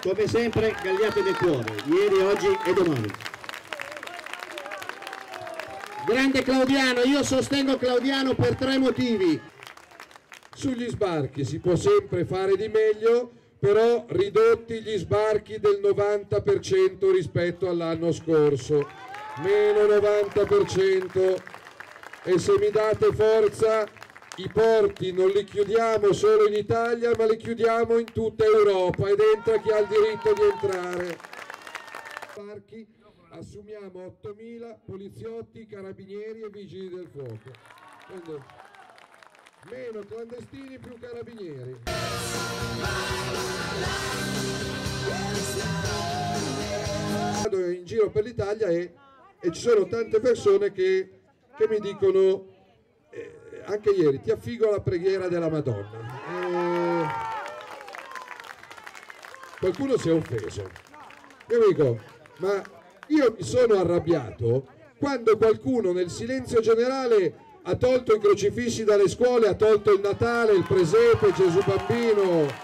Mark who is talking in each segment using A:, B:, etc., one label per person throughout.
A: come sempre Gagliate del cuore, ieri, oggi e domani. Grande Claudiano, io sostengo Claudiano per 3 motivi.
B: Sugli sbarchi si può sempre fare di meglio, però ridotti gli sbarchi del 90% rispetto all'anno scorso, meno 90%, e se mi date forza i porti non li chiudiamo solo in Italia ma li chiudiamo in tutta Europa ed entra chi ha il diritto di entrare. Sbarchi assumiamo 8.000 poliziotti, carabinieri e vigili del fuoco. Quindi, meno clandestini, più carabinieri. Vado in giro per l'Italia e ci sono tante persone che mi dicono, anche ieri, ti affigo la preghiera della Madonna. Qualcuno si è offeso. Io dico, ma io mi sono arrabbiato quando qualcuno nel silenzio generale ha tolto i crocifissi dalle scuole, ha tolto il Natale, il presepe, Gesù bambino.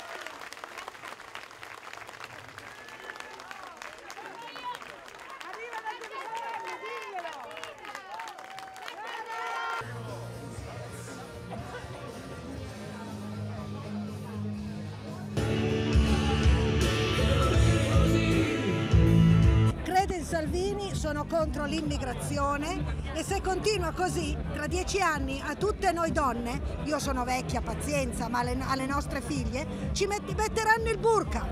C: Salvini, sono contro l'immigrazione e se continua così, tra 10 anni a tutte noi donne, io sono vecchia, pazienza, ma alle nostre figlie, ci metteranno il burka.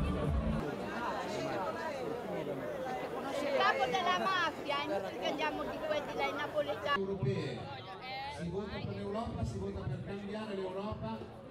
D: Il capo della mafia, è inutile che andiamo di quelli dai napoletani.
E: Europee. Si vota per l'Europa, si vota per cambiare l'Europa.